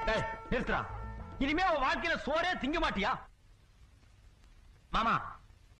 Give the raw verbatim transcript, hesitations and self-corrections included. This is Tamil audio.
நிறுத்துறா. இனிமே அவன் வாழ்க்கையில சோறே திங்க மாட்டியா? மாமா